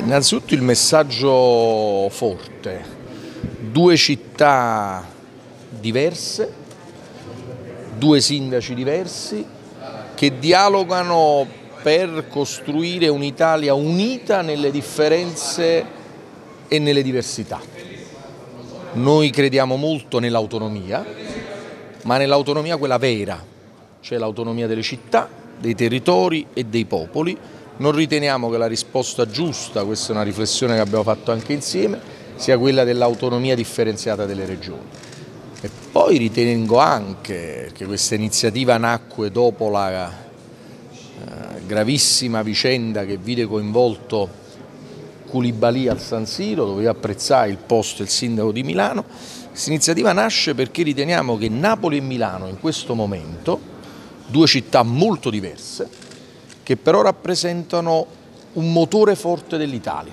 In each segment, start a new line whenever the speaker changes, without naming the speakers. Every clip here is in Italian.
Innanzitutto il messaggio forte, due città diverse, due sindaci diversi che dialogano per costruire un'Italia unita nelle differenze e nelle diversità. Noi crediamo molto nell'autonomia, ma nell'autonomia quella vera, cioè l'autonomia delle città, dei territori e dei popoli. Non riteniamo che la risposta giusta, questa è una riflessione che abbiamo fatto anche insieme, sia quella dell'autonomia differenziata delle regioni. E poi ritengo anche che questa iniziativa nacque dopo la gravissima vicenda che vide coinvolto Koulibaly al San Siro, dove io apprezzai il post del sindaco di Milano. Questa iniziativa nasce perché riteniamo che Napoli e Milano in questo momento, due città molto diverse, che però rappresentano un motore forte dell'Italia.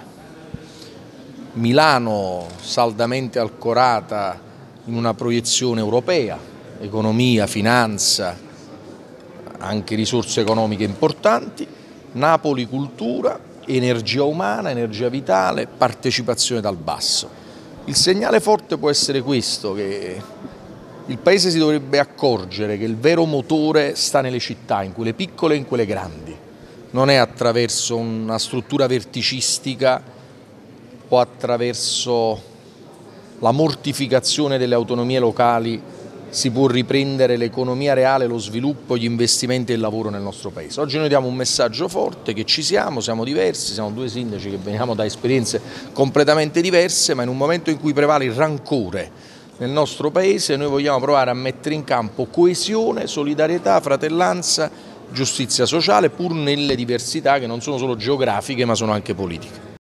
Milano saldamente ancorata in una proiezione europea, economia, finanza, anche risorse economiche importanti, Napoli cultura, energia umana, energia vitale, partecipazione dal basso. Il segnale forte può essere questo, che il Paese si dovrebbe accorgere che il vero motore sta nelle città, in quelle piccole e in quelle grandi. Non è attraverso una struttura verticistica o attraverso la mortificazione delle autonomie locali si può riprendere l'economia reale, lo sviluppo, gli investimenti e il lavoro nel nostro Paese. Oggi noi diamo un messaggio forte che ci siamo diversi, siamo due sindaci che veniamo da esperienze completamente diverse, ma in un momento in cui prevale il rancore nel nostro Paese noi vogliamo provare a mettere in campo coesione, solidarietà, fratellanza, giustizia sociale, pur nelle diversità che non sono solo geografiche ma sono anche politiche.